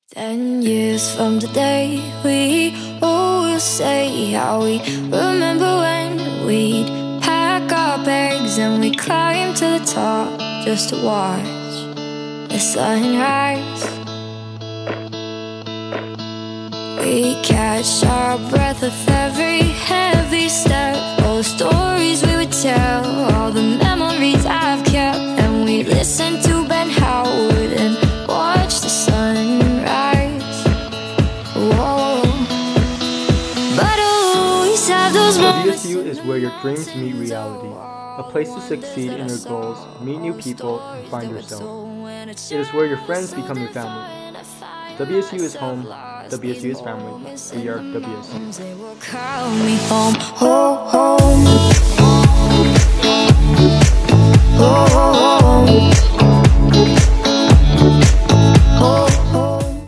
10 years from today, we all will say how we remember when we'd pack our bags and we'd climb to the top just to watch the sunrise. We catch our breath with every heavy step, all the stories we would tell, all the memories I've kept, and we listen to Ben Howard and watch the sunrise. Whoa. But I'll always have those moments. WSU is where your dreams meet reality, a place to succeed in your goals, meet new people, and find yourself. It is where your friends become your family. WSU is home, WSU is family. We are WSU.